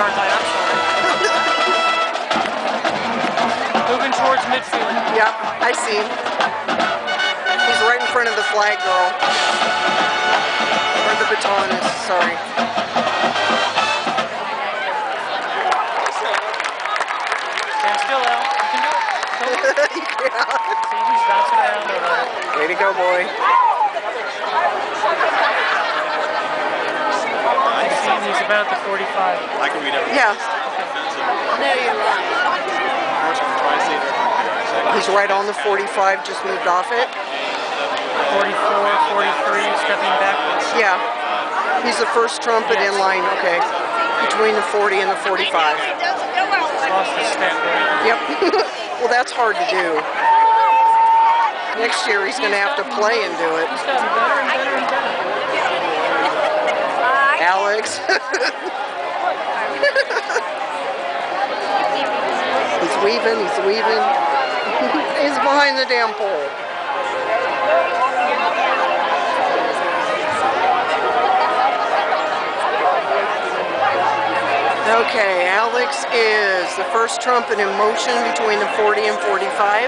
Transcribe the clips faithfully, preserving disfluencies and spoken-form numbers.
yard line, I'm sorry. Moving towards midfield. Yeah, I see him. He's right in front of the flag girl. Or the batonist, sorry. Stand still, Al. You can do it. Yeah. See, he's bouncing around over there. Way to go, boy. He's about the forty-five. I can read everything. Yeah. No, you're right. He's right on the forty-five, just moved off it. forty-four, forty-three, stepping backwards. Yeah. He's the first trumpet in line, okay. Between the forty and the forty-five. Lost his step there. Yep. Well, that's hard to do. Next year he's going to have to play and do it. He's gotten better and better and better. Alex. He's weaving, he's weaving. He's behind the damn pole. Okay, Alex is the first trumpet in motion between the forty and forty-five.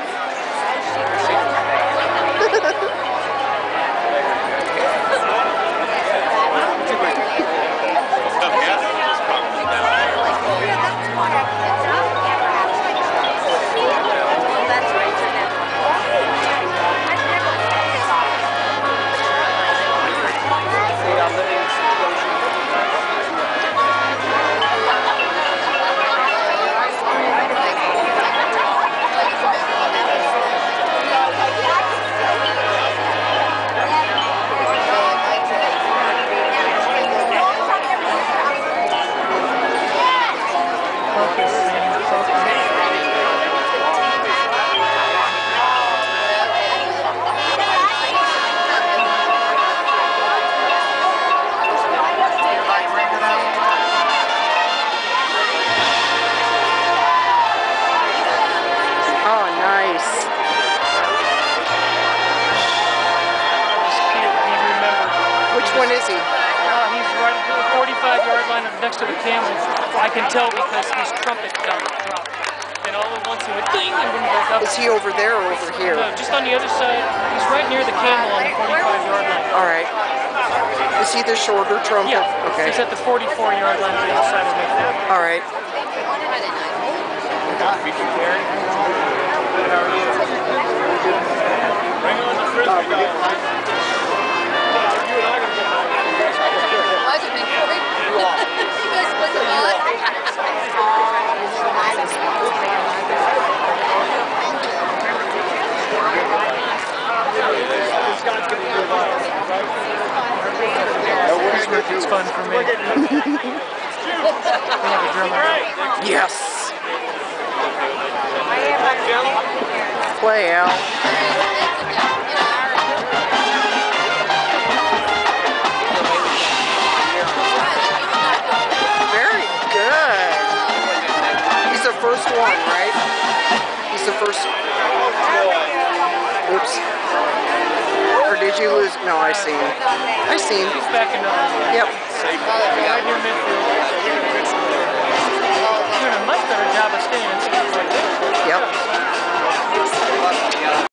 Which one is he? Uh, he's right at the forty-five yard line next to the camel. I can tell because his trumpet got dropped. And all at once he went ding and went back up. Is he over there or over here? No, just on the other side. He's right near the camel on the forty-five yard line. All right. Is he the shorter trumpet? Yeah. Okay. He's at the forty-four yard line on the other side of midfield. All right. Bring on the frisbee dog. It's fun for me. We have a drummer. Yes. Play, Al. Very good. He's the first one, right? He's the first. Oops. Or did you lose? No, I see him. I see him. He's back in the. Yep. Right near midfield. Doing a much better job of staying in spots like this. Yep.